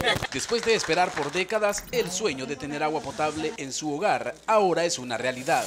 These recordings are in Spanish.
Después de esperar por décadas, el sueño de tener agua potable en su hogar ahora es una realidad.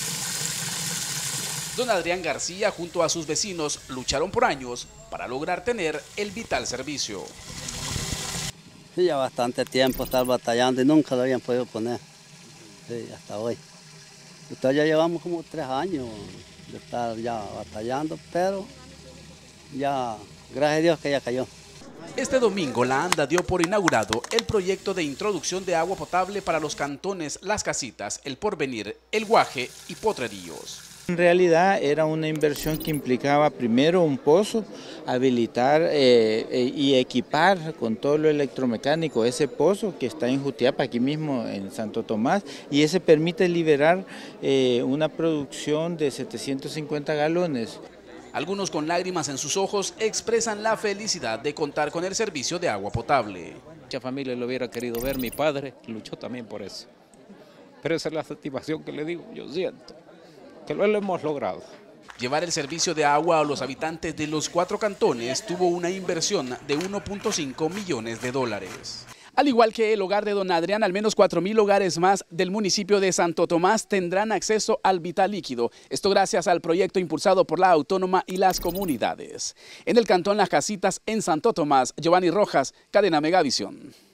Don Adrián García junto a sus vecinos lucharon por años para lograr tener el vital servicio. Sí, ya bastante tiempo estar batallando y nunca lo habían podido poner, sí, hasta hoy. Entonces ya llevamos como 3 años de estar ya batallando, pero ya, gracias a Dios que ya cayó. Este domingo la ANDA dio por inaugurado el proyecto de introducción de agua potable para los cantones Las Casitas, El Porvenir, El Guaje y Potrerillos. En realidad era una inversión que implicaba primero un pozo, habilitar y equipar con todo lo electromecánico ese pozo que está en Jutiapa, aquí mismo en Santo Tomás, y ese permite liberar una producción de 750 galones. Algunos con lágrimas en sus ojos expresan la felicidad de contar con el servicio de agua potable. Mucha familia lo hubiera querido ver, mi padre luchó también por eso. Pero esa es la satisfacción que le digo, yo siento que lo hemos logrado. Llevar el servicio de agua a los habitantes de los 4 cantones tuvo una inversión de 1.5 millones de dólares. Al igual que el hogar de don Adrián, al menos 4.000 hogares más del municipio de Santo Tomás tendrán acceso al vital líquido. Esto gracias al proyecto impulsado por la Autónoma y las comunidades. En el cantón Las Casitas, en Santo Tomás, Giovanni Rojas, Cadena Megavisión.